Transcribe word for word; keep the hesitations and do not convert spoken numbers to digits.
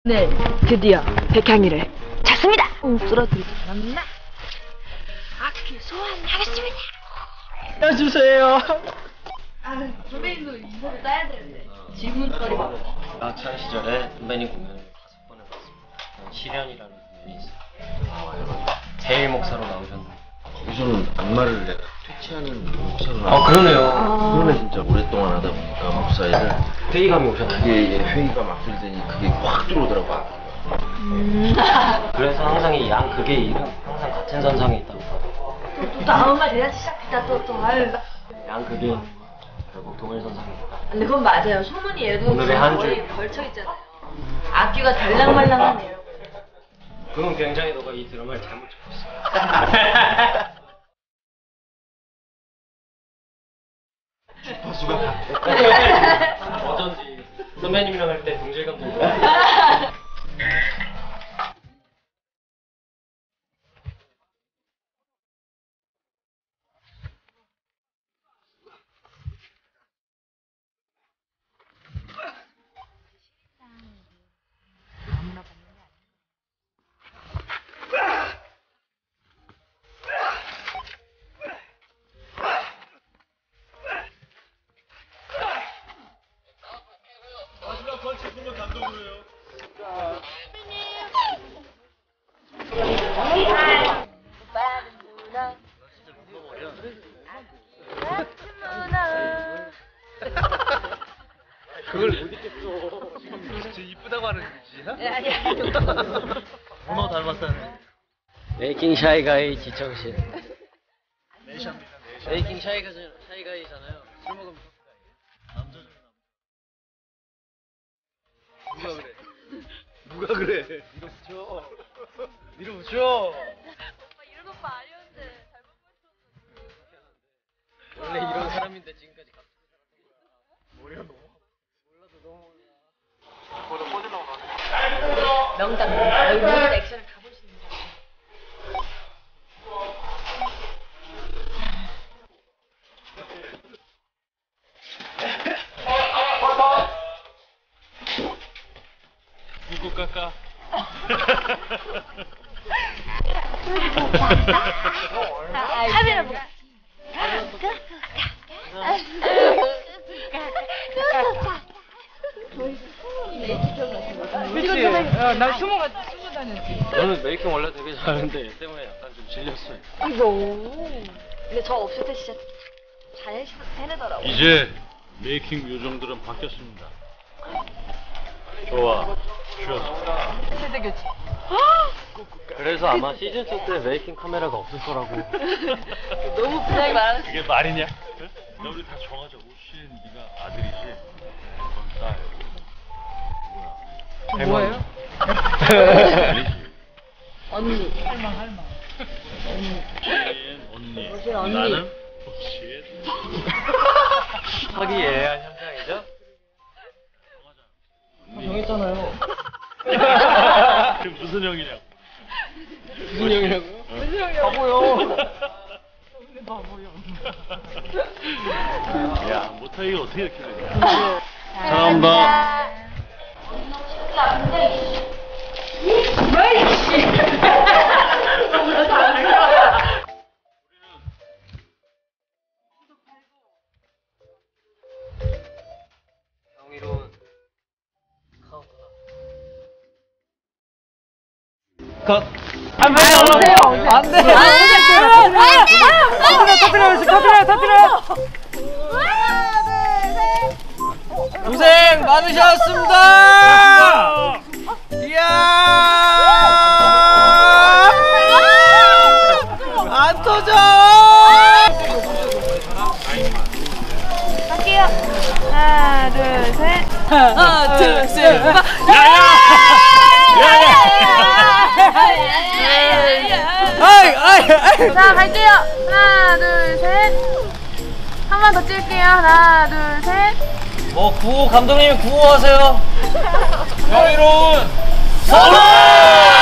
네, 드디어 백향이를 찾습니다. 응, 쓰러뜨리지 않았나? 악기 소환하겠습니다. 해주세요. 아, 선배님도 인사를 따야 되는데 질문거리 봐. 아찬 시절에 선배님 공연을 다섯 번을 봤습니다. 시련이라는 공연이 있어요. 제일 목사로 나오셨는데 거기서는 안마를 내가 퇴치하는 목사로 아 나왔어요. 그러네요. 그러네 진짜 오랫동안 하다 보니까 목사 일을 회의감이 오셨나요? 이게 예, 회의가 막 들더니 그게 확 들어오더라고. 음. 그래서 항상 이 양극의 일은 항상 같은 선상에 있다고 또, 또 다음 말 대잔치 시작했다 또 또 아유. 양극의 일은 결국 동일선상에 있다. 근데 그건 맞아요. 소문이 얘도 오늘의 한 거의 줄. 걸쳐 있잖아요. 악기가 달랑말랑하네요. 그건 굉장히 너가 이 드라마를 잘못 듣고 있어. 주파수가 어쩐지 선배님이랑 할 때 동질감 들고 마지막 펀치 보면 감동을 해요. 그걸 못 잊겠어. 진짜 이쁘다고 하는 짓이야? 네, 아니야. 번호 닮았다는. 메이킹 샤이가이 지청실. 내샵입니다. 내샵. 메이킹 샤이가 샤이가이잖아요. 술 먹으면 남자죠 남자. 누가 그래? 누가 그래? 밀어붙여. 밀어붙여. 오빠 이런 오빠 아니었는데 잘못 보였어. 원래 이런 사람인데 지금까지 갑자기 머리가 너무. 명당. 여기 모든 액션을 다 볼 수 있는 거. 꾹꾹 깎아. 카메라 보고. 그치? 야, 나 숨어 갔 숨어 다녔지. 저는 메이킹 원래 되게 잘하는데 얘 때문에 약간 좀 질렸어요. 아이고. 근데 저 없을 때 진짜 잘 해내더라고. 이제 메이킹 요정들은 바뀌었습니다. 좋아. 쉬었어. 세대 교체. 그래서 아마 시즌 투 때 메이킹 카메라가 없을 거라고. 너무 분양이 많아서. 그게 말이냐? 응? 야, 우리 다 정하자. 오신 네가 아들이지. 넌 딸. 뭐야? 뭐예요? 아니지. 언니. 할망 할망. 오신 언니. 오신 언니. 나는 오신. 화기애애한 현장이죠? 정했잖아요. 그 무슨 형이냐고. 무슨 형이라고요? 무슨 형이야? 바보요. 바보요. 야, 못하기가 어떻게 이렇게 되냐. 잘한다. 경이로운 카운터다. 컷. 안 돼, 안 돼, 안 돼. 터뜨려, 터뜨려, 터뜨려. 고생 많으셨습니다. 이야. 안 터져. 할게요. 하나, 둘, 셋. 하나, 둘, 셋. 아이, 아이, 아이. 자, 갈게요. 하나, 둘, 셋. 한 번 더 찍을게요. 하나, 둘, 셋. 뭐 구호 감독님 구호하세요. 경이로운 선호!